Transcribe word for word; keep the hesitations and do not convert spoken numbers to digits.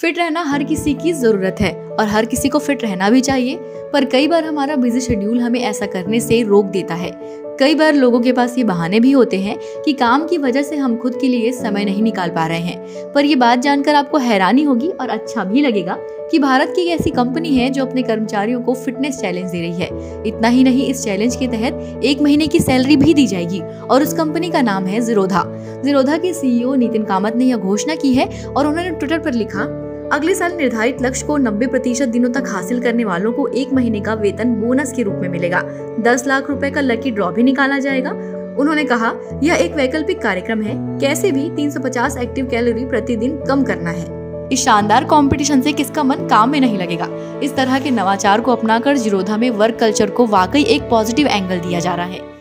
Fit रहना हर किसी की जरूरत है और हर किसी को फिट रहना भी चाहिए, पर कई बार हमारा बिजी शेड्यूल हमें ऐसा करने से रोक देता है। कई बार लोगों के पास ये बहाने भी होते हैं कि काम की वजह से हम खुद के लिए समय नहीं निकाल पा रहे हैं। पर ये बात जानकर आपको हैरानी होगी और अच्छा भी लगेगा कि भारत की एक ऐसी कंपनी है जो अपने कर्मचारियों को फिटनेस चैलेंज दे रही है। इतना ही नहीं, इस चैलेंज के तहत एक महीने की सैलरी भी दी जाएगी और उस कंपनी का नाम है ज़ीरोधा। ज़ीरोधा के सीईओ नितिन कामत ने यह घोषणा की है और उन्होंने ट्विटर पर लिखा, अगले साल निर्धारित लक्ष्य को नब्बे प्रतिशत दिनों तक हासिल करने वालों को एक महीने का वेतन बोनस के रूप में मिलेगा। दस लाख रुपए का लकी ड्रॉ भी निकाला जाएगा। उन्होंने कहा, यह एक वैकल्पिक कार्यक्रम है, कैसे भी तीन सौ पचास एक्टिव कैलोरी प्रतिदिन कम करना है। इस शानदार कंपटीशन से किसका मन काम में नहीं लगेगा। इस तरह के नवाचार को अपनाकर ज़ीरोधा में वर्क कल्चर को वाकई एक पॉजिटिव एंगल दिया जा रहा है।